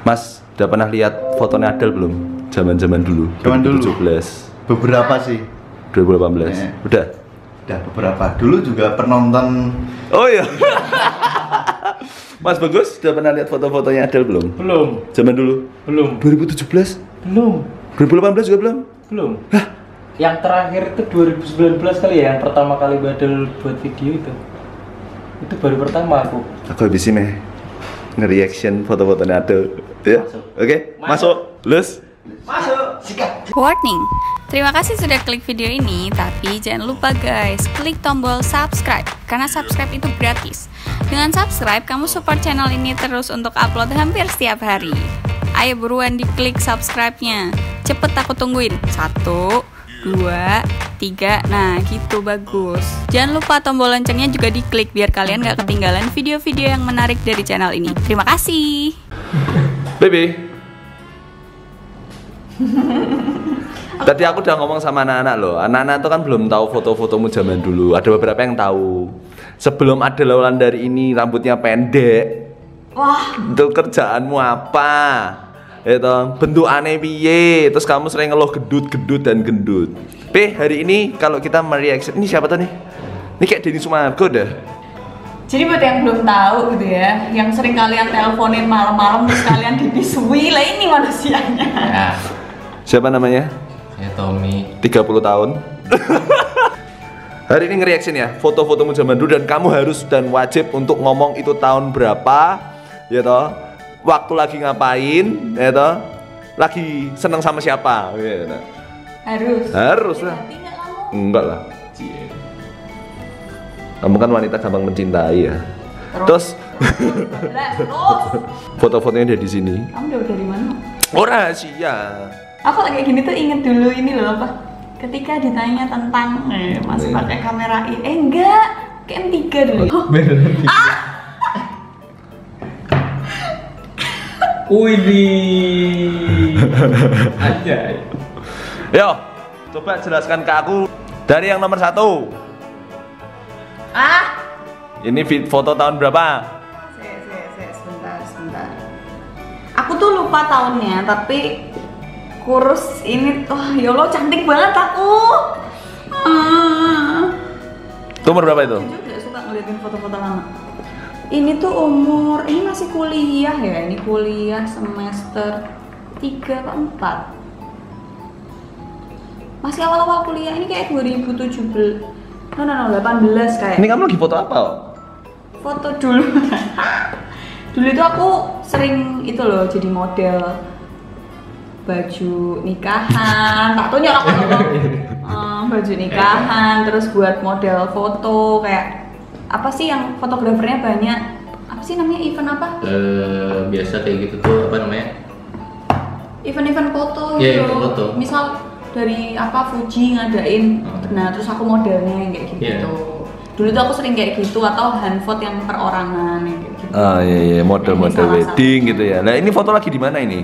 Mas, udah pernah lihat fotonya Adele belum? Zaman-zaman dulu. Zaman dulu. 2017. Beberapa sih. 2018. Ya. Udah. Udah beberapa. Dulu juga penonton. Oh iya. Mas Bagus, udah pernah lihat foto-fotonya Adele belum? Belum. Zaman dulu? Belum. 2017? Belum. 2018 juga belum? Belum. Hah? Yang terakhir itu 2019 kali ya, yang pertama kali Badal buat video itu. Itu baru pertama aku. Aku habis ini nge-reaction foto-fotonya Adele. Ya? Masuk. Oke, masuk. Lus. Masuk. Sikat. Warning, terima kasih sudah klik video ini, tapi jangan lupa guys, klik tombol subscribe, karena subscribe itu gratis. Dengan subscribe, kamu support channel ini terus untuk upload hampir setiap hari. Ayo buruan diklik subscribe-nya, cepet aku tungguin. 1, 2, 3, nah gitu bagus. Jangan lupa tombol loncengnya juga diklik biar kalian gak ketinggalan video-video yang menarik dari channel ini. Terima kasih. Baby. Tadi aku udah ngomong sama anak-anak loh. Anak-anak itu kan belum tahu foto-fotomu zaman dulu. Ada beberapa yang tahu. Sebelum ada lawan dari ini rambutnya pendek. Wah, Itu kerjaanmu apa? Itu bentuk aneh piye. Terus kamu sering ngeluh gedut dan gendut. Hari ini kalau kita mereaction, ini siapa tuh nih? Ini kayak Denny Sumargo dah. Jadi buat yang belum tahu gitu ya, yang sering kalian teleponin malam-malam terus kalian dipisui, lah ini manusianya. Ya, Siapa namanya? saya Tommy. 30 tahun. Hari ini nge-reaction ya, foto-fotomu zaman dulu dan kamu harus dan wajib untuk ngomong itu tahun berapa, ya toh? Waktu lagi ngapain, ya toh? Lagi seneng sama siapa, ya toh? Harus lah. Hati nggak kamu? Enggak lah. Kamu kan wanita gampang mencintai ya. Terus foto-fotonya ada di sini. Kamu udah dari mana? Oh rahasia. Aku kayak gini tuh inget dulu ini loh apa? Ketika ditanya tentang masih pakai kamera enggak, kayak M3 dulu. Widih. Anjay. Yo, coba jelaskan ke aku dari yang nomor 1. Ini foto tahun berapa? Sebentar. Aku tuh lupa tahunnya, tapi kurus ini, ya Allah cantik banget aku. Itu umur berapa itu? Jujur gak suka ngeliatin foto-foto lama. Ini tuh umur, ini masih kuliah ya, ini kuliah semester 3 atau 4. Masih awal-awal kuliah, ini kayak 2017. No, 18 kayak. Ini kamu lagi foto apa? Foto dulu. Dulu itu aku sering itu loh, jadi model baju nikahan. Tak tahu nyorak baju nikahan, terus buat model foto kayak apa sih yang fotografernya banyak? Apa sih namanya, event apa? Biasa kayak gitu tuh apa namanya? Event-event foto Iya, gitu. event foto. Misal dari apa Fuji ngadain, nah terus aku modelnya yang kayak gitu. Yeah. Dulu tuh aku sering kayak gitu, atau handphone yang perorangan yang kayak gitu. Ah iya, model-model Ini salah wedding satu. gitu ya. Nah ini foto lagi di mana ini?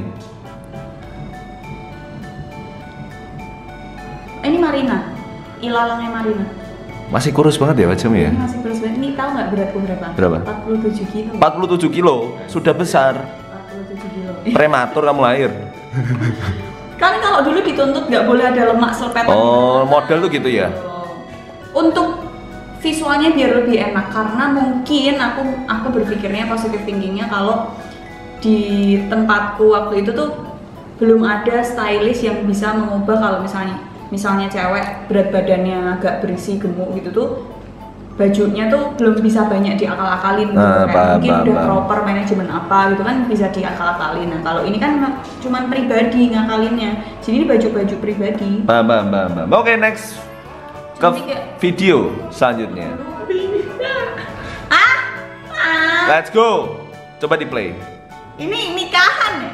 Ini Marina, ilalangnya Marina. Masih kurus banget ya wajahmu ya? Ini masih kurus banget. Ini tahu nggak beratku berapa? Berapa? 47 kilo. 47 kilo, sudah besar. 47 kilo. Prematur kamu lahir. Kan kalau dulu dituntut nggak boleh ada lemak selepetan. Oh, model tuh gitu ya? Untuk visualnya biar lebih enak, karena mungkin aku berpikirnya positive thinkingnya kalau di tempatku waktu itu tuh belum ada stylist yang bisa mengubah kalau misalnya cewek berat badannya agak berisi gemuk gitu tuh bajunya tuh belum bisa banyak diakal-akalin gitu. Kayak mungkin udah proper manajemen apa gitu kan bisa diakal-akalin. Nah kalau ini kan cuman pribadi ngakalinnya, jadi ini baju-baju pribadi. Bam. Oke, next ke video selanjutnya. Let's go. Coba di play. Ini nikahan ya?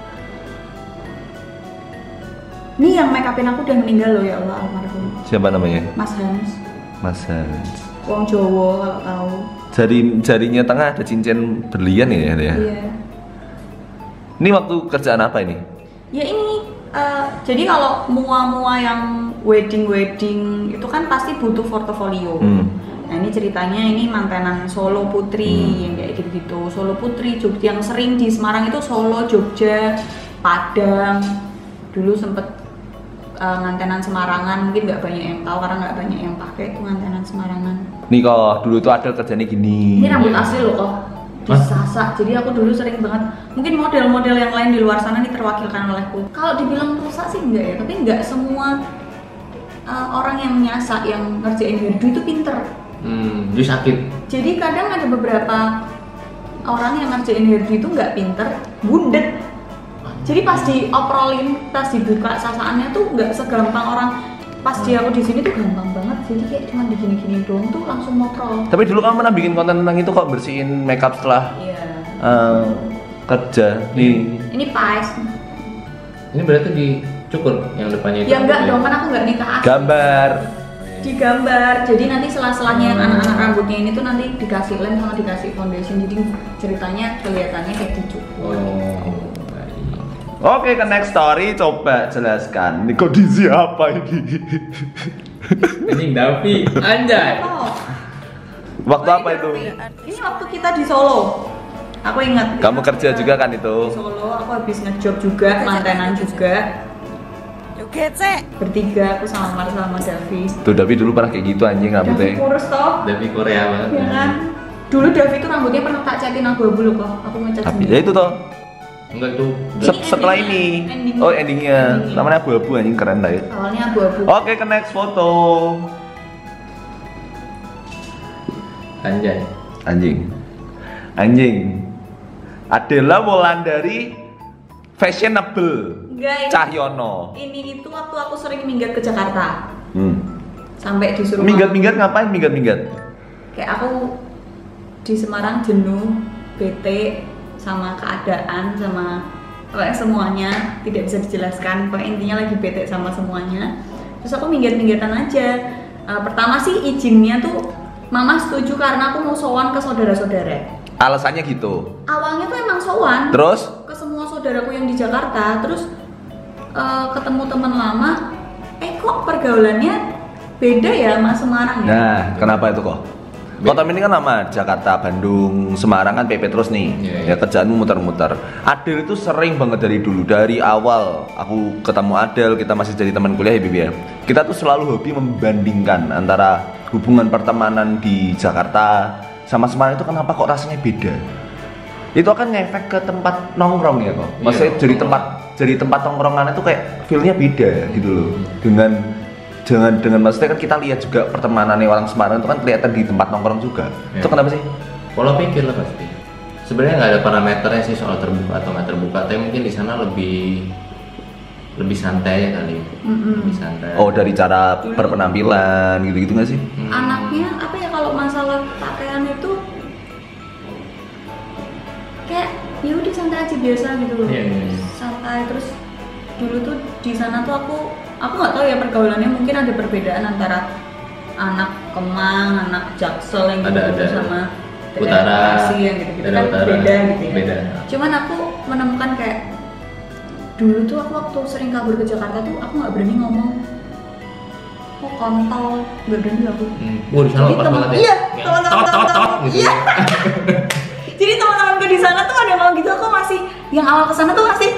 Ini yang make upin aku udah meninggal loh, ya Allah, almarhum. Siapa namanya? Mas Hans. Mas Hans. Wong Jawa kalau tahu. Jarinya tengah ada cincin berlian ya? Iya. Ini waktu kerjaan apa ini? Ya ini, jadi kalau mua-mua yang wedding itu kan pasti butuh portofolio. Nah ini ceritanya ini mantenan Solo Putri yang kayak gitu-gitu. Solo Putri Jogja yang sering di Semarang itu Solo, Jogja, Padang. Dulu sempet ngantenan Semarangan, mungkin nggak banyak yang tahu karena nggak banyak yang pakai itu ngantenan Semarangan. Nih kok dulu tuh ada kerjanya gini. Ini rambut asli loh kok, disasak. Jadi aku dulu sering banget. Mungkin model-model yang lain di luar sana nih terwakilkan olehku. Kalau dibilang rusak sih enggak ya, tapi nggak semua orang yang nyasak, yang ngerjain hairdo itu pinter. Jadi sakit. Jadi kadang ada beberapa orang yang ngerjain hairdo itu nggak pinter, bundet. Jadi pas dioprolin, pas dibuka sasaannya tuh nggak segampang orang. Pas aku di sini tuh gampang banget. Jadi kayak cuma digini-gini doang tuh langsung motrol. Tapi dulu kamu pernah bikin konten tentang itu kok, bersihin makeup setelah Iya. kerja. Nih. Ini pies. Ini berarti dicukur yang depannya itu. Ya enggak dong, kan aku nggak nikah asli. Gambar. Digambar. Jadi nanti selah-selahnya yang anak-anak rambutnya ini tuh nanti dikasih lem sama dikasih foundation. Jadi ceritanya kelihatannya kayak dicukur. Oh. Oke, ke next story, coba jelaskan. Ini kondisi apa ini? Ini Davi, anjay. Oh. Waktu apa itu? Ini waktu kita di Solo. Aku ingat. Kamu kerja juga kan itu? Di Solo, aku habis ngejob juga, mantenan juga. Joget sih. Bertiga, aku sama Mar sama Davi. Tuh Davi dulu pernah kayak gitu anjing Davi rambutnya. kurus toh? Davi Korea banget. Ya kan? Dulu Davi tuh rambutnya pernah tak catin abu-abu loh kok. Aku ngecat Tapi sendiri. ya itu toh. Enggak itu. Setelah ini. Endingnya. Oh, endingnya. Namanya abu-abu anjing, keren lah ya. Awalnya abu-abu. Oke, ke next foto. Anjay. Anjing. Adela Wulandari fashionable. Enggak, Cahyono. ini itu waktu aku sering minggat ke Jakarta. Hmm. Sampai disuruh Minggat-minggat ngapain minggat-minggat? kayak aku di Semarang jenuh, bete sama keadaan, sama pokoknya semuanya tidak bisa dijelaskan. Pokoknya intinya lagi bete sama semuanya. Terus aku minggat-minggatan aja. Pertama sih izinnya tuh mama setuju karena aku mau sowan ke saudara-saudara. Alasannya gitu. Awalnya tuh emang sowan Terus? ke semua saudaraku yang di Jakarta. Terus ketemu teman lama, kok pergaulannya beda ya sama Semarang ya? Nah, kenapa itu kok? Kota ini kan nama Jakarta, Bandung, Semarang kan PP terus nih. Iya. Ya kerjaanmu muter-muter. Adel itu sering banget dari dulu, dari awal aku ketemu Adel, kita masih jadi teman kuliah ya Bibi ya. Kita tuh selalu hobi membandingkan antara hubungan pertemanan di Jakarta sama Semarang itu kenapa kok rasanya beda. Itu akan ngefek ke tempat nongkrong ya kok. Maksudnya jadi tempat nongkrongan itu kayak feel-nya beda gitu loh. Dengan maksudnya kan kita lihat juga pertemanannya orang Semarang itu kan kelihatan di tempat nongkrong juga. Ya. Itu kenapa sih? Pola pikir lah pasti. Sebenarnya nggak ada parameternya sih soal terbuka atau nggak terbuka, tapi mungkin di sana lebih santai ya kali. Lebih santai. Oh, dari cara berpenampilan gitu-gitu nggak sih? Anaknya apa ya, kalau masalah pakaian itu kayak ya udah santai aja biasa gitu loh. Iya. Santai. Terus dulu tuh di sana tuh aku nggak tahu ya pergaulannya, mungkin ada perbedaan antara anak Kemang, anak Jaksel yang Ada. sama Utara, Bekasi yang gitu-gitu daerah kan utara. beda gitu ya. Beda. Cuman aku menemukan kayak dulu tuh aku waktu sering kabur ke Jakarta tuh aku nggak berani ngomong. Oh kontol, nggak berani aku. Di sana Jadi lepas temen- banget ya. iya, Yang teman-teman- tot gitu. Iya. Jadi teman-temanku di sana tuh ada ngomong gitu, aku masih yang awal kesana tuh masih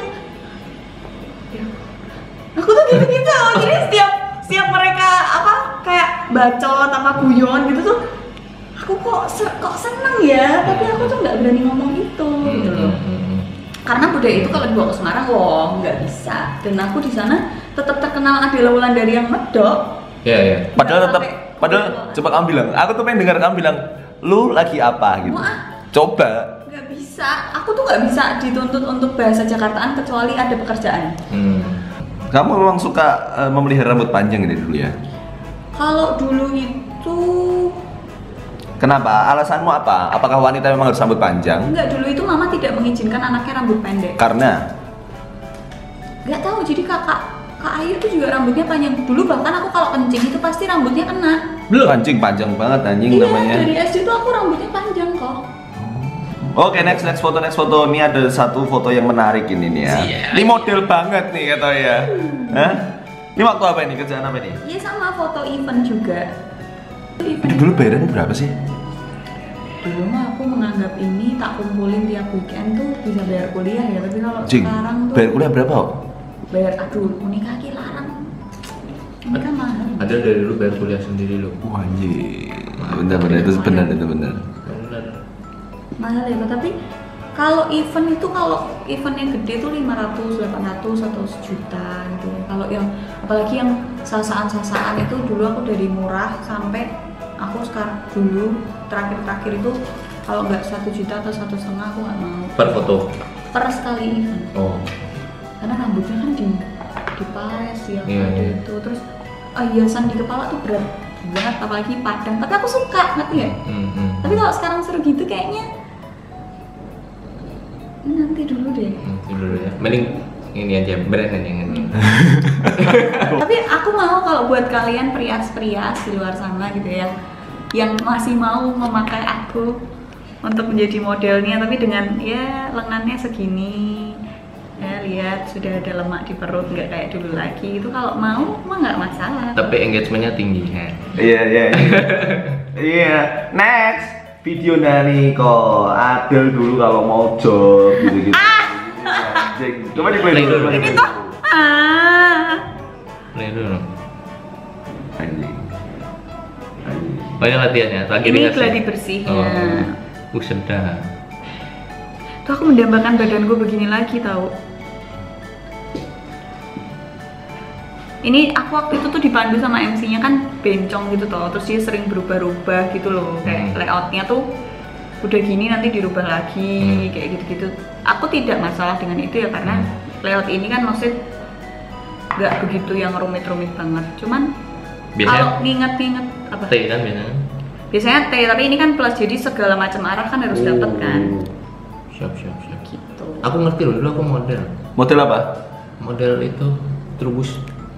aku tuh gitu-gitu. Jadi setiap mereka apa kayak bacot sama guyon gitu tuh aku kok seneng ya, tapi aku tuh nggak berani ngomong itu gitu loh. Karena budaya itu kalau dibawa ke Semarang, wah nggak bisa. Dan aku di sana tetap terkenal Adela Wulandari yang medok. Iya. Padahal Nggak tetap, sampai- padahal coba kamu bilang, aku tuh pengen dengar kamu bilang, lu lagi apa gitu. Wah. Coba. Nggak bisa, aku tuh nggak bisa dituntut untuk bahasa Jakartaan kecuali ada pekerjaan. Kamu memang suka memelihara rambut panjang gitu dulu ya? Kalau dulu itu Kenapa? Alasanmu apa? Apakah wanita memang harus rambut panjang? enggak, dulu itu mama tidak mengizinkan anaknya rambut pendek. Karena Nggak tahu, jadi Kak Ayu tuh juga rambutnya panjang. Dulu bahkan aku kalau kencing itu pasti rambutnya kena. belum anjing panjang banget anjing Iya, namanya. dari SD tuh aku rambutnya panjang kok. Oke, next foto. Ini ada satu foto yang menarik ini nih ya. Ini model banget nih kata ya. Hah? Ini waktu apa ini? Kerjaan apa ini? Iya, sama foto event juga. Ini dulu bayarannya berapa sih? Dulu mah aku menganggap ini tak kumpulin tiap weekend tuh bisa bayar kuliah ya, tapi kalau Cing, sekarang tuh bayar kuliah berapa kok? bayar aduh menikah ki larang. Menikah mahal. Ada dari dulu bayar kuliah sendiri lo. Wah anjir. Benar-benar itu benar. Bener. Mahal ya, tapi kalau event itu kalau event yang gede tuh 500, 800 atau sejuta gitu ya. Kalau yang apalagi yang sasaan itu dulu aku dari murah sampai aku sekarang dulu terakhir itu kalau nggak 1 juta atau 1,5 aku nggak mau. Per foto. Per sekali event. Oh. Karena rambutnya kan dipares ya Iya. itu, terus hiasan di kepala tuh berat banget, apalagi padang. Tapi aku suka, ngerti ya? Tapi kalau sekarang suruh gitu kayaknya nanti dulu deh. Nanti dulu ya. Mending ini aja brand yang ini. Tapi aku mau kalau buat kalian prias-prias di luar sana gitu ya, yang masih mau memakai aku untuk menjadi modelnya, tapi dengan ya lengannya segini, ya lihat sudah ada lemak di perut, nggak kayak dulu lagi. Itu kalau mau mah nggak masalah. Tapi engagementnya tinggi ya. Iya. Iya. Next video dari kok Adel dulu kalau mau job gitu. Anjing. Coba di-play dulu. Ini tuh Play dulu. Anjing. Oh ini latihan ya, lagi ini dikasih. gladi bersihnya. Sedap. Tuh aku mendambakan badan gue begini lagi tau. Ini aku waktu itu tuh dipandu sama MC-nya kan bencong gitu toh, terus dia sering berubah-ubah gitu loh, kayak layoutnya tuh udah gini nanti dirubah lagi, kayak gitu-gitu. Aku tidak masalah dengan itu ya, karena layout ini kan maksud nggak begitu yang rumit-rumit banget. Cuman kalau nginget-nginget apa? T kan biasanya. Biasanya T, tapi ini kan plus, jadi segala macam arah kan harus dapet kan. Siap. Gitu. Aku ngerti loh, dulu aku model. Model apa? Model itu trubus.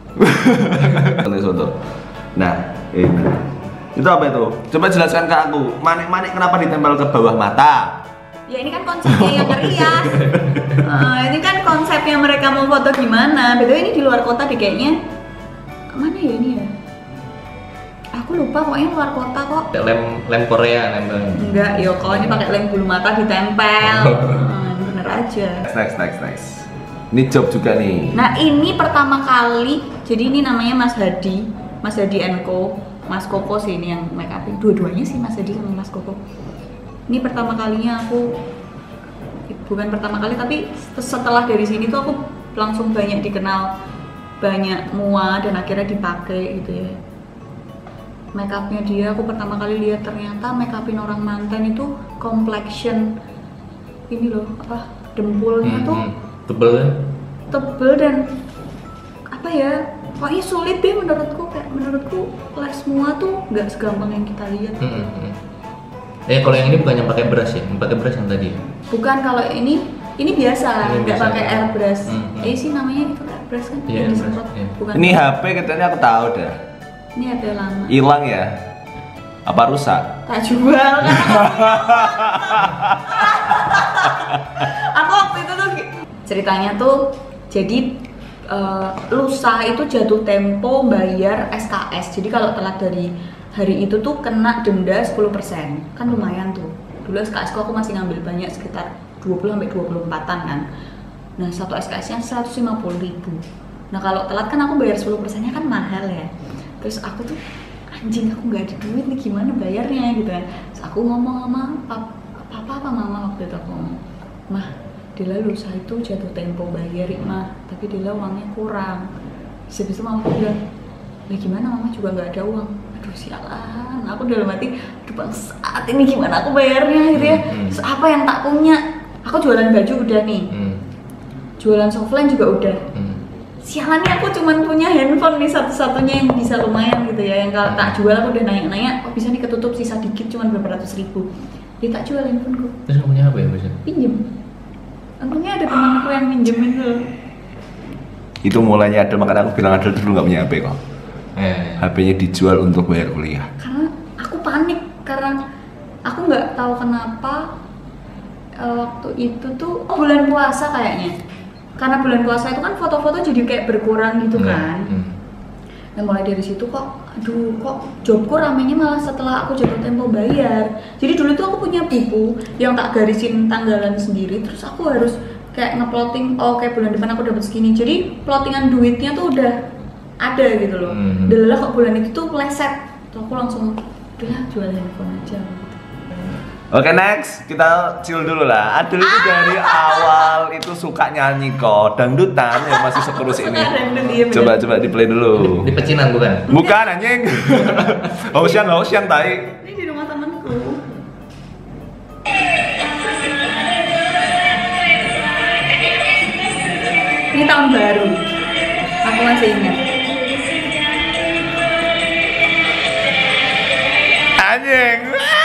Nah, ini. Itu apa itu? Coba jelaskan ke aku. Manik-manik kenapa ditempel ke bawah mata? Ya ini kan konsepnya yang ngerias. Ini kan konsepnya mereka mau foto gimana. Betul, ini di luar kota deh kayaknya. Mana ya ini ya? Aku lupa, pokoknya luar kota kok. Lem Korea, lem. Enggak, yo kalau ini pakai lem bulu mata ditempel. Bener aja. Next. Ini job juga nih. Nah ini pertama kali, jadi ini namanya Mas Hadi & Mas Koko sih ini yang make upin. Dua-duanya sih Mas Hadi sama Mas Koko. Ini pertama kalinya aku, bukan pertama kali tapi setelah dari sini tuh aku langsung banyak dikenal, banyak muat dan akhirnya dipakai gitu ya. Make upnya dia aku pertama kali lihat ternyata make upin orang mantan itu complexion ini loh apa dempulnya tuh tebel kan? tebel dan apa ya, pokoknya sulit deh menurutku. Kayak menurutku les semua tuh nggak segampang yang kita lihat. Kalau yang ini bukannya pakai brush ya? Pakai brush yang tadi? Bukan, kalau ini biasa, Ini nggak biasa. pakai airbrush. Sih namanya itu airbrush kan? Iya, Yang airbrush, disemprot. iya. Bukan. Ini HP katanya aku tahu dah. Ini HP lama. Hilang ya? Apa rusak? Tak jual kan? Aku waktu itu tuh ceritanya tuh jadi lusa itu jatuh tempo bayar SKS. Jadi kalau telat dari hari itu tuh kena denda 10%. Kan lumayan tuh. Dulu SKS aku masih ngambil banyak, sekitar 20-24an kan. Nah, satu SKS-nya 150.000. Nah, kalau telat kan aku bayar 10%-nya kan mahal ya. Terus aku tuh anjing, aku nggak ada duit nih, gimana bayarnya gitu kan. Terus aku ngomong sama papa apa mama waktu itu, aku ngomong, "Mah, Dela lusa itu jatuh tempo bayar mah, tapi Dela uangnya kurang." Terus itu mama bilang, "Lah gimana, mama juga nggak ada uang." Aduh sialan, aku dalam hati, aduh bang saat ini gimana aku bayarnya gitu ya. Terus apa yang tak punya? Aku jualan baju udah nih, jualan softline juga udah. Sialan nih, aku cuman punya handphone nih satu-satunya yang bisa lumayan gitu ya. Yang kalau tak jual aku udah nanya-nanya, kok bisa nih ketutup sisa dikit cuman berapa ratus ribu. Dia tak jual handphoneku. Terus kamu punya apa ya biasanya? Pinjem. Untungnya ada temanku yang minjemin tuh. Itu mulainya ada, makanya aku bilang ada dulu nggak punya HP kok. HP-nya dijual untuk bayar kuliah. Karena aku panik, karena aku nggak tahu kenapa waktu itu tuh bulan puasa kayaknya. Karena bulan puasa itu kan foto-foto jadi kayak berkurang gitu kan. Nah mulai dari situ kok jobku ramenya malah setelah aku jatuh tempo bayar. Jadi dulu tuh aku punya buku yang tak garisin tanggalan sendiri, terus aku harus kayak ngeplotting, oh kayak bulan depan aku dapat segini. Jadi plottingan duitnya tuh udah ada gitu loh. Delalah kok bulan itu tuh meleset, tuh aku langsung udah jual handphone aja gitu. Oke, next, kita chill dulu lah. Adel itu dari awal itu suka nyanyi kok, dangdutan yang masih seterus ini. Coba di play dulu. Di pecinan bukan? Bukan anjing. Hosian tai. Ini di rumah temanku. Ini tahun baru. Aku masih ingat. Anjing.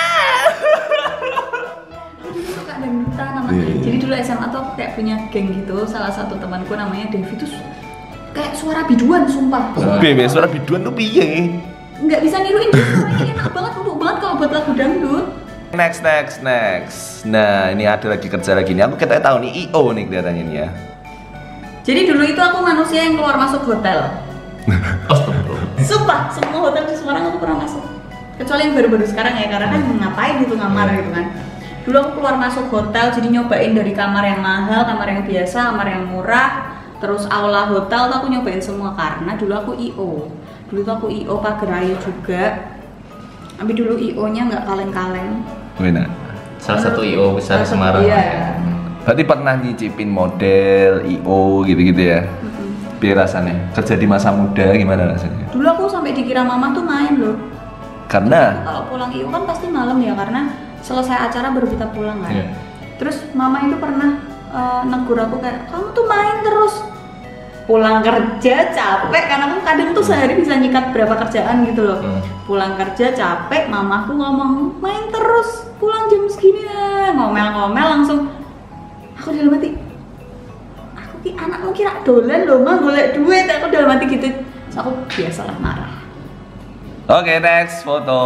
Suka dangdutan namanya. Jadi dulu SMA tuh aku kayak punya geng gitu. Salah satu temanku namanya Devi tuh kayak suara biduan sumpah. Bebe, suara biduan tuh piye? Nggak bisa niruin, suaranya enak banget, empuk banget kalau buat lagu dangdut. Next. Nah, ini ada lagi kerja lagi nih. Aku kita tahu nih IO nih kelihatannya nih ya. Jadi dulu itu aku manusia yang keluar masuk hotel. Sumpah, semua hotel di Semarang aku pernah masuk. Kecuali yang baru-baru sekarang ya, karena kan ngapain gitu ngamar gitu kan. Dulu aku keluar masuk hotel, jadi nyobain dari kamar yang mahal, kamar yang biasa, kamar yang murah, terus aula hotel tuh aku nyobain semua karena dulu aku IO. Dulu tuh aku IO Pagerayu juga. Tapi dulu IO-nya nggak kaleng-kaleng. Benar. Salah satu IO besar Semarang. Iya. Berarti pernah nyicipin model IO gitu-gitu ya? Biar rasanya kerja di masa muda gimana rasanya? Dulu aku sampai dikira mama tuh main loh. Karena Kalau pulang IO kan pasti malam ya, karena selesai acara baru kita pulang kan. Iya. Terus mama itu pernah negur aku kayak, kamu tuh main terus. Pulang kerja capek, karena kan kadang tuh sehari bisa nyikat berapa kerjaan gitu loh. Pulang kerja capek, mamaku ngomong main terus, pulang jam segini ya. Ngomel-ngomel langsung. Aku dalam hati, aku ki anakmu kira dolan loh mah golek duit. Aku dalam hati gitu. Terus aku biasalah marah. Oke, next foto.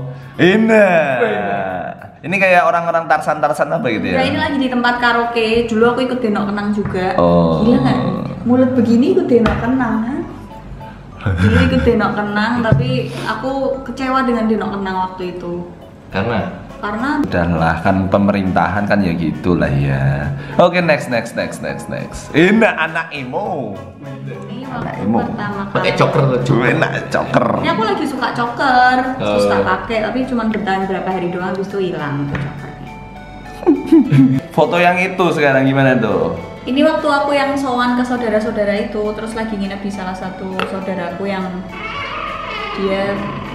Ini kayak orang-orang Tarsan apa gitu ya? Nah ini lagi di tempat karaoke. Dulu aku ikut Denok Kenang juga. Oh. Gila nggak? Mulut begini ikut Denok Kenang, ha? Dulu ikut Denok Kenang, tapi aku kecewa dengan Denok Kenang waktu itu. Karena Udahlah, kan pemerintahan kan ya gitulah ya. Oke, next. Ini anak emo. Ini Anak waktu emo. pertama pakai kali. choker tuh. Enak coker. Ini aku lagi suka choker, terus tak pakai, tapi cuma bertahan berapa hari doang, habis itu hilang tuh chokernya. Foto yang itu sekarang gimana tuh? Ini waktu aku yang sowan ke saudara-saudara itu, terus lagi nginep di salah satu saudaraku yang dia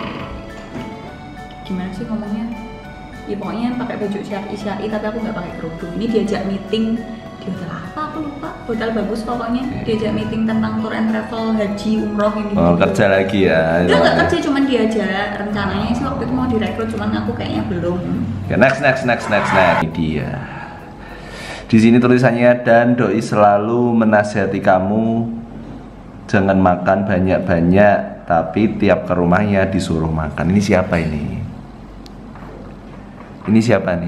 gimana sih ngomongnya? Ya pokoknya pakai baju syari tapi aku nggak pakai kerudung. Ini diajak meeting di hotel apa aku lupa, hotel bagus pokoknya. Diajak meeting tentang tour and travel haji umroh yang gitu. Oh, kerja lagi ya. Dia nggak kerja, cuman diajak. Rencananya sih waktu itu mau direkrut, cuman aku kayaknya belum. Oke, next. Ini dia. Di sini tulisannya, dan doi selalu menasihati kamu jangan makan banyak-banyak, tapi tiap ke rumahnya disuruh makan. Ini siapa ini? Ini siapa nih?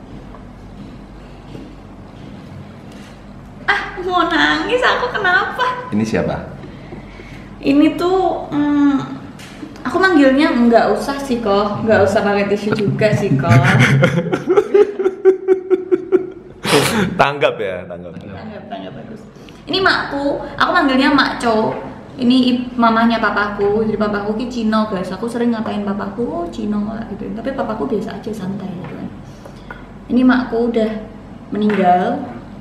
Mau nangis aku, kenapa? Ini siapa? Ini tuh aku manggilnya nggak usah sih kok, nggak usah pakai tisu juga sih kok. Tanggap Tanggap bagus. Ini makku, aku manggilnya Makco. Ini mamahnya papaku, jadi papaku ki Cino guys. Aku sering ngatain papaku, oh Cino lah gitu. Tapi papaku biasa aja, santai gitu kan. Ini makku udah meninggal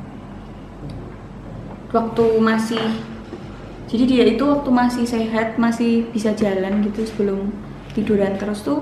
waktu masih, jadi dia itu waktu masih sehat, masih bisa jalan gitu, sebelum tiduran terus tuh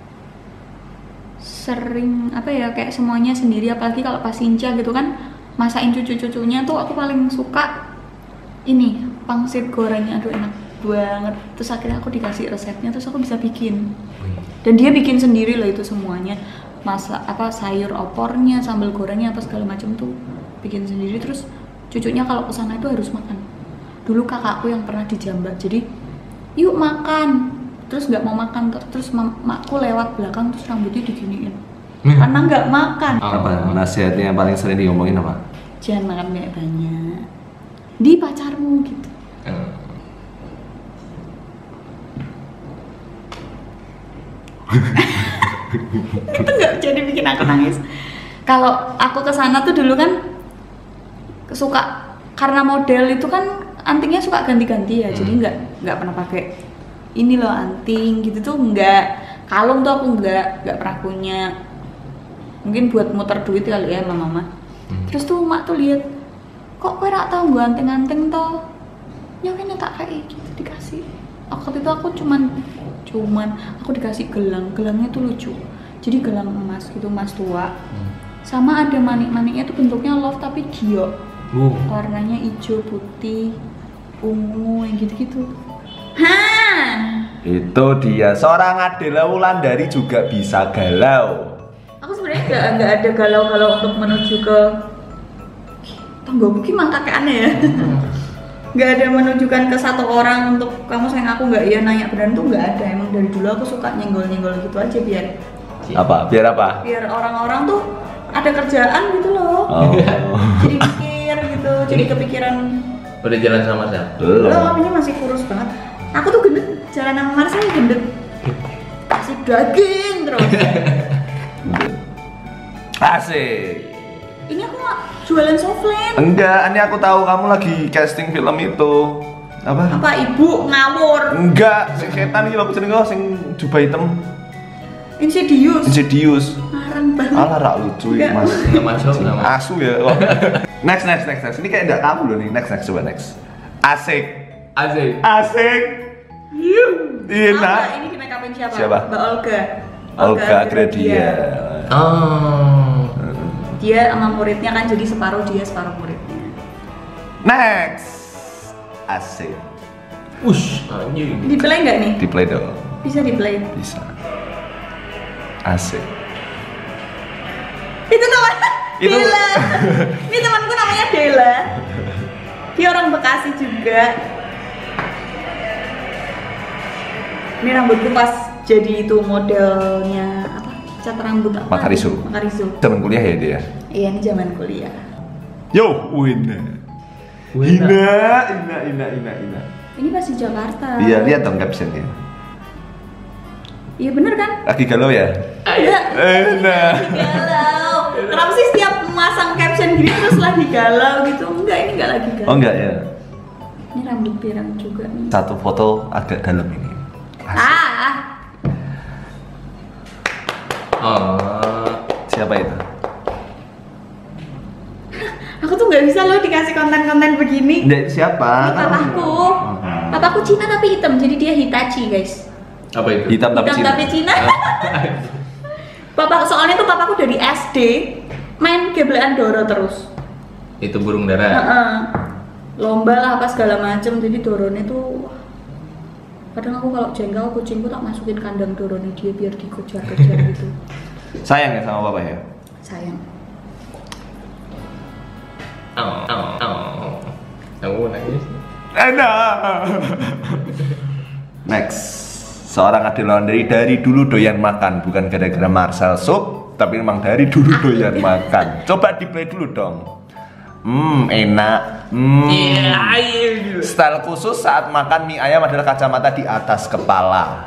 sering apa ya, kayak semuanya sendiri. Apalagi kalau pas Inca gitu kan, masakin cucu-cucunya tuh aku paling suka ini pangsit gorengnya, aduh enak banget. Terus akhirnya aku dikasih resepnya, terus aku bisa bikin. Dan dia bikin sendiri lah itu semuanya, masak apa sayur opornya, sambal gorengnya apa segala macam tuh bikin sendiri. Terus cucunya kalau kesana itu harus makan. Dulu kakakku yang pernah dijambak, jadi yuk makan, terus nggak mau makan, terus makku lewat belakang terus rambutnya diginiin karena nggak makan. Apa nasihatnya yang paling sering diomongin apa? Jangan makan banyak, di pacarmu gitu. Itu nggak jadi bikin aku nangis. Kalau aku kesana tuh dulu kan suka, karena model itu kan antingnya suka ganti-ganti ya, jadi nggak pernah pakai ini loh anting gitu tuh, nggak. Kalung tuh aku nggak pernah punya. Mungkin buat muter duit kali ya sama mama. Terus tuh mak tuh lihat, kok kowe rak tau gue anting-anting toh? Ya kan tak kayak gitu dikasih. Waktu itu aku cuman aku dikasih gelangnya tuh lucu. Jadi gelang emas gitu, emas tua. Sama ada manik-maniknya tuh bentuknya love tapi giok. Warnanya hijau, putih, ungu, yang gitu-gitu. Itu dia, seorang Adela Wulandari juga bisa galau. Aku sebenarnya nggak ada galau-galau untuk menuju ke tangga buki kakek aneh ya. Nggak ada menunjukkan ke satu orang untuk kamu sayang aku nggak, ya nanya beneran tuh nggak ada. Emang dari dulu aku suka nyenggol-nyenggol gitu aja biar apa? Biar orang-orang tuh ada kerjaan gitu loh. Jadi mikir gitu, jadi kepikiran. Udah jalan sama siapa? Belum. Lo ini masih kurus banget. Aku tuh gendut, jalan sama Marcel gendut. Kasih daging terus. Asik. Ini aku mau jualan softland. Enggak, ini aku tahu kamu lagi casting film itu. Apa ibu ngawur? Enggak, sing setan iki lho jenenge sing jubah hitam. Insidious. Ngarang banget. Alah rak lucu iki, Mas. Nggak masuk. Asu ya. Next. Ini kayak enggak kamu loh nih. Next, coba next. Asik. Iya. Apa ini di make upin siapa? Siapa? Mbak Olga Gradia. Oh. Dia sama muridnya kan, jadi separuh dia, separuh muridnya. Next. Asik. Anjing. Di play nggak nih? Di play dong. Bisa di play. Bisa. Asik. Itu teman. Itu- Dela. Ini temanku namanya Dela. Dia orang Bekasi juga. Ini rambutku pas jadi itu modelnya apa? Cat rambut apa? Makarizo. Zaman kuliah ya dia. Iya, ini zaman kuliah. Yo, Wina. Ina. Ini pas di Jakarta. Iya, lihat dong captionnya. Iya bener kan? Lagi galau ya? Iya. Nah. Galau. Kenapa sih setiap masang caption gini terus lagi galau gitu? Enggak, ini enggak lagi galau. Oh enggak ya. Ini rambut pirang juga nih. Satu foto agak dalam ini. Oh. Siapa itu? Aku tuh nggak bisa loh dikasih konten-konten begini. Enggak, siapa? Ini papaku. Papaku Cina tapi hitam, jadi dia Hitachi guys. Apa itu? Hitam tapi Hitam Cina. tapi Cina. Soalnya tuh papaku dari SD main geblekan Doro terus. Itu burung dara. Lomba lah apa segala macem, jadi Dorone tuh kadang aku kalau jengkel kucingku tak masukin kandang Dorone dia biar dikejar-kejar gitu. Sayang ya sama papa ya? Sayang. Aku nangis. Next. Seorang Adela Wulandari dari dulu doyan makan, bukan gara-gara Marcel Soup, tapi memang dari dulu doyan makan. Coba di play dulu dong. Enak. Iya. Style khusus saat makan mie ayam adalah kacamata di atas kepala.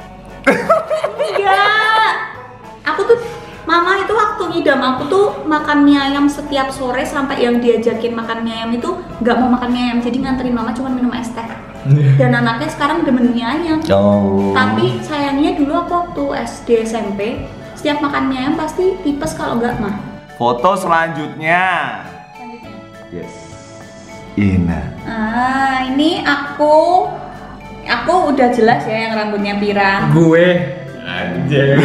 Enggak. Aku tuh mama itu waktu ngidam aku tuh makan mie ayam setiap sore sampai yang diajakin makan mie ayam itu nggak mau makan mie ayam, jadi nganterin mama cuma minum es teh. Dan anaknya sekarang demen mie ayam. Tapi sayangnya dulu aku waktu SD SMP setiap makan mie ayam pasti tipes kalau nggak mah. Foto selanjutnya. Yes. Ina. Ini aku udah jelas ya yang rambutnya pirang. Gue anjing.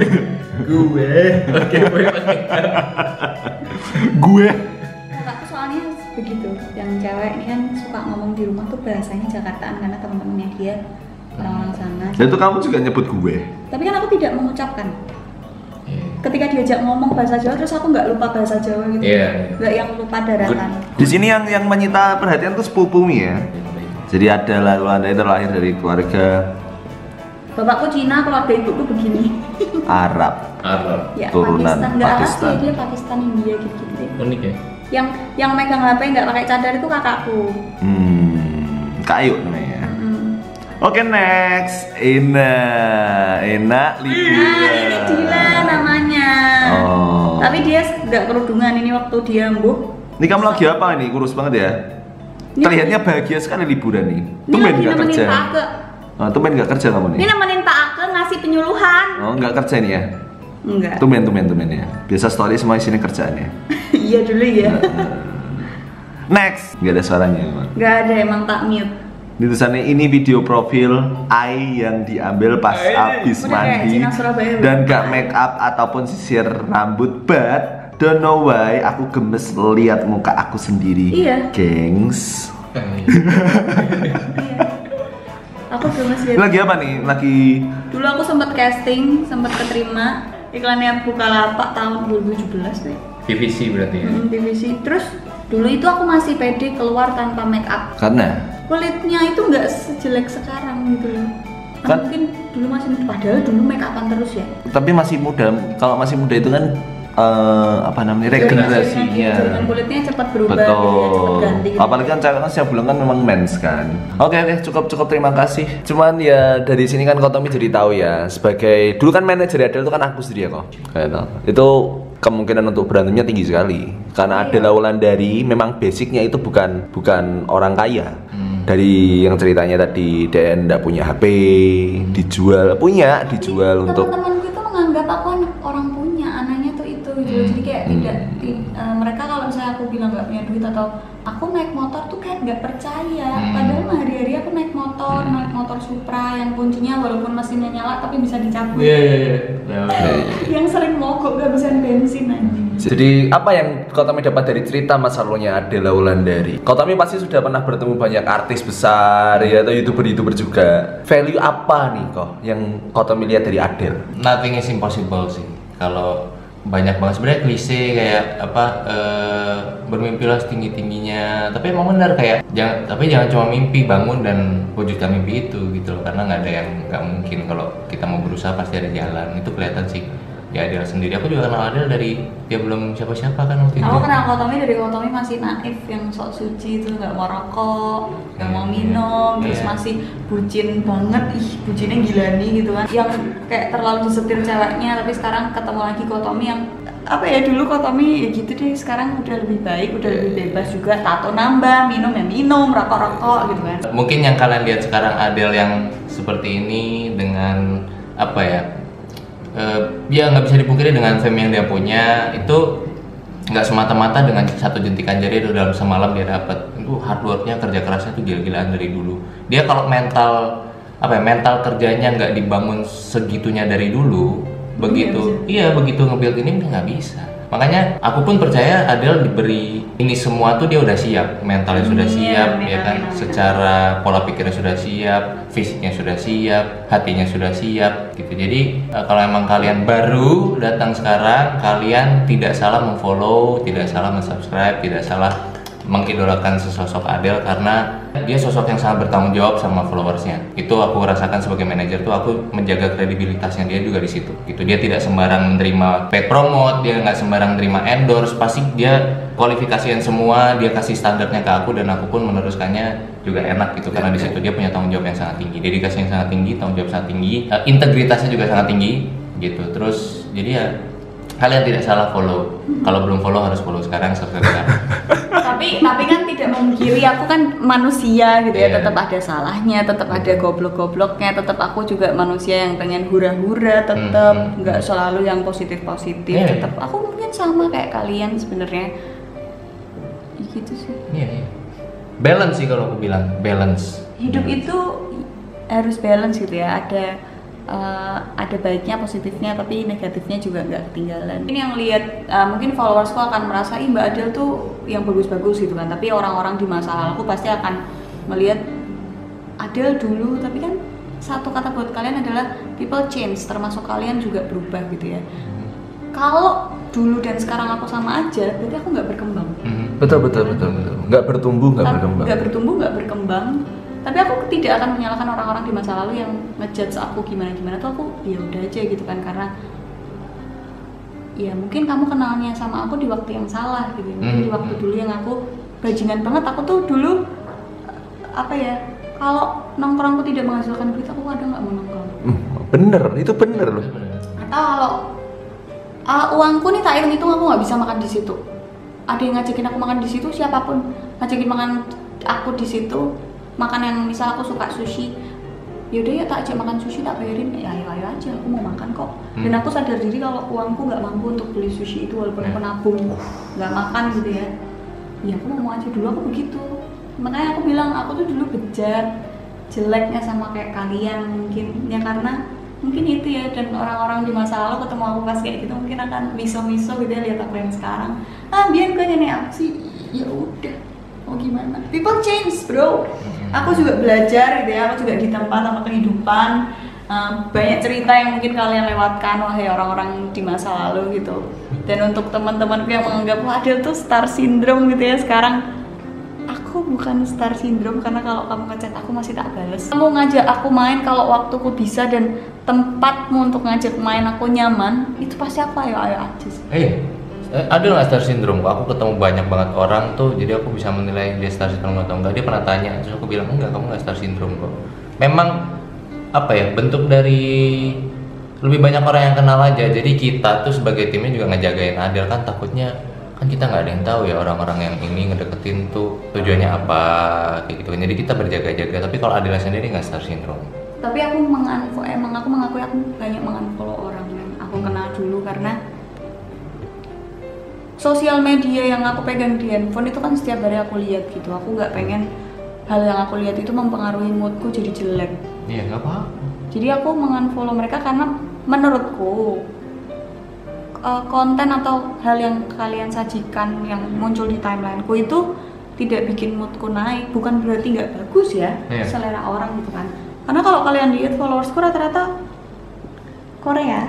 Gue. Kakakku soalnya begitu, yang cewek ini kan suka ngomong di rumah tuh bahasanya Jakartaan karena teman-temannya dia orang-orang sana. Dan itu kamu juga nyebut gue. Tapi kan aku tidak mengucapkan. Ketika diajak ngomong bahasa Jawa terus aku nggak lupa bahasa Jawa gitu. Iya. Nggak yang lupa daratan. Di sini yang menyita perhatian tuh sepupu Mi ya. Jadi Adela Wulandari terlahir dari keluarga Bapakku Cina, keluarga ibuku begini. Arab. Ya, Turunan Pakistan, nggak Arab Pakistan. sih, dia Pakistan India gitu-gitu. Unik ya. Yang megang HP nggak pakai cadar itu kakakku. Kayu namanya. Oke, next. Enak liburan. Nah, ini Dila namanya. Oh. Tapi dia nggak kerudungan ini waktu dia mbuh. Ini kamu lagi apa ini? Kurus banget ya. Ini Terlihatnya bahagia sekali liburan nih. Ini Tumben lagi nggak nemenin kerja. Pak Ake. Tumben nggak kerja kamu nih. Ini nemenin Pak Ake ngasih penyuluhan. Oh, nggak kerja ini ya? Enggak. Tumben ya. Biasa story semua isinya kerjaannya. Iya dulu ya. Next. Nggak ada suaranya emang. Nggak ada, emang tak mute. Ini tulisannya ini video profil Ai yang diambil pas habis Udah kayak mandi Cina Surabaya, dan gak make up ataupun sisir rambut, but don't know why aku gemes lihat muka aku sendiri. Iya. Gengs. Aku gemes lihat. Lagi apa nih? Lagi Dulu aku sempat casting, sempat keterima iklannya Bukalapak tahun 2017 deh. PVC berarti ya. TVC. Terus dulu itu aku masih pede keluar tanpa make up. karena Kulitnya itu nggak sejelek sekarang gitu loh. Kan- Mungkin dulu masih muda, padahal dulu make upan terus ya. tapi masih muda. Kalau masih muda itu kan apa namanya regenerasinya. Jaringan kulitnya cepat berubah gitu ya, cepat Betul. ganti gitu. Apalagi kan cewek kan setiap bulan kan memang mens kan. Oke, cukup terima kasih. Cuman ya dari sini kan Kotomi jadi tahu ya sebagai dulu kan manajer Adele itu kan aku sendiri ya kok. Kayak itu kemungkinan untuk berantemnya tinggi sekali. Karena Adele Wulandari memang basicnya itu bukan orang kaya. Dari yang ceritanya tadi dia nggak punya HP, dijual untuk teman-temanku itu menganggap aku anak orang punya, anaknya tuh itu gitu. Jadi kayak mereka kalau misalnya aku bilang nggak punya duit atau aku naik motor tuh kayak nggak percaya. Padahal hari-hari aku naik motor Supra yang kuncinya walaupun mesinnya nyala tapi bisa dicabut. Yang sering mogok kehabisan bensin aja. Jadi apa yang Kotomi dapat dari cerita masa lalunya Adele Wulandari? Kotomi pasti sudah pernah bertemu banyak artis besar ya atau youtuber juga. Value apa nih kok yang Kotomi lihat dari Adele? Nothing is impossible sih. Kalau banyak banget sebenarnya klise kayak bermimpilah setinggi-tingginya. Tapi emang benar kayak jangan cuma mimpi, bangun dan wujudkan mimpi itu gitu loh. Karena nggak ada yang nggak mungkin. Kalau kita mau berusaha pasti ada jalan. Itu kelihatan sih. Ya Adele sendiri, aku juga kenal Adele dari dia belum siapa-siapa kan waktu itu. Aku kenal Kotomi dari Kotomi masih naif yang sok suci itu, nggak mau rokok, nggak mau minum, terus masih bucin banget, bucinnya gila nih gitu kan, yang kayak terlalu disetir ceweknya. Tapi sekarang ketemu lagi Kotomi yang apa ya, dulu Kotomi ya gitu deh, sekarang udah lebih baik, udah lebih bebas juga, tato nambah, minum ya minum, rokok gitu kan. Mungkin yang kalian lihat sekarang Adele yang seperti ini dengan apa ya? Ya nggak bisa dipungkiri dengan fame yang dia punya itu nggak semata-mata dengan satu jentikan jari itu dalam semalam dia dapat. Itu hard worknya, kerja kerasnya tuh gila-gilaan dari dulu. Dia kalau mental kerjanya nggak dibangun segitunya dari dulu, begitu nge-build ini dia nggak bisa. Makanya aku pun percaya Adele diberi ini semua tuh dia udah siap, mentalnya sudah siap, ya kan, secara pola pikirnya sudah siap, fisiknya sudah siap, hatinya sudah siap, gitu. Jadi kalau emang kalian baru datang sekarang, kalian tidak salah memfollow, tidak salah mensubscribe, tidak salah mengidolakan sesosok Adele karena dia sosok yang sangat bertanggung jawab sama followersnya. Itu aku rasakan sebagai manajer tuh, aku menjaga kredibilitasnya dia juga di situ. Gitu, dia tidak sembarang menerima paid promote, dia nggak sembarang menerima endorse, pasti dia kualifikasian semua, dia kasih standarnya ke aku dan aku pun meneruskannya juga enak gitu karena di situ dia punya tanggung jawab yang sangat tinggi, dedikasi yang sangat tinggi, tanggung jawab sangat tinggi, integritasnya juga sangat tinggi gitu. Terus jadi ya kalian tidak salah follow. Kalau belum follow harus follow sekarang, subscribe sekarang. tapi kan tidak memungkiri aku kan manusia gitu ya, Yeah. tetap ada salahnya, tetap ada goblok-gobloknya, tetap aku juga manusia yang pengen hura-hura, tetap nggak selalu yang positif-positif, Yeah. tetap aku mungkin sama kayak kalian sebenarnya. Ya gitu sih. Iya. Balance sih kalau aku bilang, balance. Hidup itu harus balance gitu ya, ada baiknya, positifnya, tapi negatifnya juga nggak ketinggalan. Ini yang lihat mungkin followersku akan merasa ih Mbak Adele tuh yang bagus-bagus gitu kan, tapi orang-orang di masa laluku pasti akan melihat Adele dulu. Tapi kan satu kata buat kalian adalah people change, termasuk kalian juga berubah gitu ya. Kalau dulu dan sekarang aku sama aja, berarti aku nggak berkembang. Betul. Nggak bertumbuh, nggak berkembang. Tapi aku tidak akan menyalahkan orang-orang di masa lalu yang ngejudge aku gimana tuh. Aku ya udah aja gitu kan, karena ya mungkin kamu kenalnya sama aku di waktu yang salah gitu. Mungkin di waktu dulu yang aku bajingan banget. Aku tuh dulu apa ya, kalau nongkrongku tidak menghasilkan duit, aku kadang nggak mau nongkrong. Bener, itu bener loh. Atau kalau uangku nih tak hitung aku nggak bisa makan di situ. Ada yang ngajakin aku makan di situ, siapapun ngajakin makan aku di situ, makan yang misal aku suka sushi, yaudah ya tak ajak makan sushi, tak bayarin, ya ayo aja, aku mau makan kok. Dan aku sadar diri kalau uangku nggak mampu untuk beli sushi itu walaupun aku nabung, nggak makan gitu ya. Ya aku mau aja dulu, aku begitu. Makanya aku bilang aku tuh dulu bejat, jeleknya sama kayak kalian mungkin ya, karena mungkin itu ya. Dan orang-orang di masa lalu ketemu aku pas kayak gitu mungkin akan miso-miso gitu ya, lihat aku yang sekarang. Biar gue nenek aku sih, ya udah, mau gimana? People change bro. Aku juga belajar gitu ya, aku juga ditempa sama kehidupan. Banyak cerita yang mungkin kalian lewatkan wahai orang-orang di masa lalu gitu. Dan untuk teman-temanku yang menganggap wah Adel tuh star syndrome gitu ya sekarang, aku bukan star syndrome karena kalau kamu ngechat aku masih tak balas. Kamu ngajak aku main kalau waktuku bisa dan tempatmu untuk ngajak main aku nyaman, itu pasti aku ayo-ayo aja sih. Ada nggak star syndrome? Aku ketemu banyak banget orang tuh, jadi aku bisa menilai dia star syndrome atau enggak. Dia pernah tanya, terus aku bilang enggak, kamu nggak star syndrome kok. Memang apa ya, bentuk dari lebih banyak orang yang kenal aja. Jadi kita tuh sebagai timnya juga ngejagain Adel, kan takutnya kan kita nggak ada yang tahu ya orang-orang yang ini ngedeketin tuh tujuannya apa kayak gitu. Jadi kita berjaga-jaga. Tapi kalau Adel sendiri nggak star syndrome. Tapi aku mengakui aku banyak mengunfollow orang yang aku kenal dulu karena sosial media yang aku pegang di handphone itu kan setiap hari aku lihat gitu. Aku nggak pengen hal yang aku lihat itu mempengaruhi moodku jadi jelek. Iya, nggak apa-apa. Jadi aku mengunfollow mereka karena menurutku konten atau hal yang kalian sajikan yang muncul di timelineku itu tidak bikin moodku naik. Bukan berarti nggak bagus ya, selera orang gitu kan. Karena kalau kalian lihat followersku rata-rata Korea.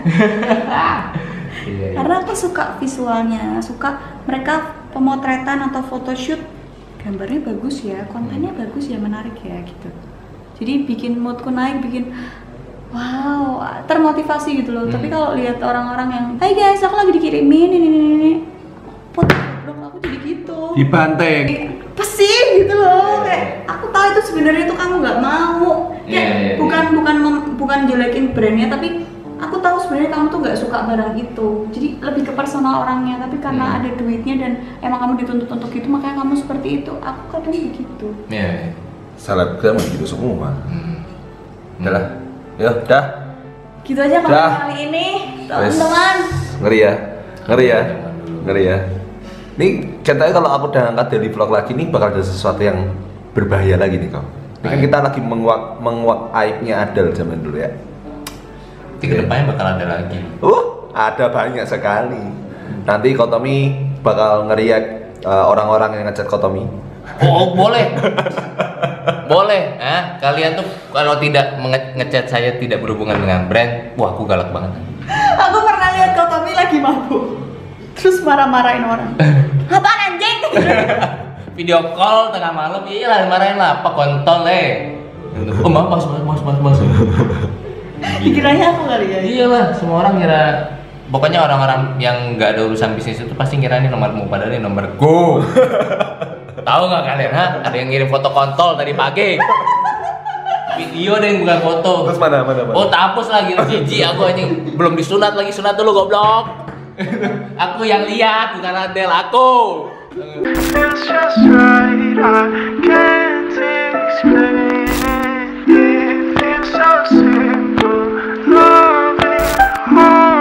Karena aku suka visualnya, suka mereka pemotretan atau photoshoot, gambarnya bagus ya, kontennya bagus ya, menarik ya gitu. Jadi bikin moodku naik, bikin wow, termotivasi gitu loh. Tapi kalau lihat orang-orang yang, hai guys, aku lagi dikirimin ini, foto aku jadi gitu. Dibanting. Apa sih gitu loh? Kayak aku tahu itu sebenarnya tuh kamu nggak mau. Kayak bukan jelekin brandnya, tapi aku tahu sebenarnya kamu tuh nggak suka barang itu. Jadi lebih ke personal orangnya, tapi karena ada duitnya dan emang kamu dituntut untuk itu, makanya kamu seperti itu. Aku kadang begitu. Selebgram gitu semua. Udah lah. Ya, udah. Gitu aja kali ini, teman-teman. Ngeri ya. Nih, ceritanya kalau aku udah angkat daily vlog lagi nih bakal ada sesuatu yang berbahaya lagi nih kau. Ini kan kita lagi menguak aibnya Adel zaman dulu ya. Nanti kedepannya bakal ada lagi. Ada banyak sekali. Nanti Kotomi bakal ngeriak orang-orang yang ngechat Kotomi. Oh, boleh. Boleh. Kalian tuh kalau tidak ngechat saya tidak berhubungan dengan brand, wah aku galak banget. Aku pernah lihat Kotomi lagi mabuk, terus marah-marahin orang. Apaan anjing? Video call tengah malam, iyalah marahin lah, apa kontol Oh mas. Dikiranya aku kali ya? Iyalah, semua orang kira. Pokoknya orang-orang yang nggak ada urusan bisnis itu pasti kira ini nomormu, padahal ini nomorku. Tahu nggak kalian? Ada yang ngirim foto kontol tadi pagi. Video ada yang bukan foto. Terus mana? Oh, hapus lagi, jijik aku anjing. Belum disunat lagi, sunat dulu goblok. Aku yang lihat, bukan Adel, aku. It's just right, I can't explain.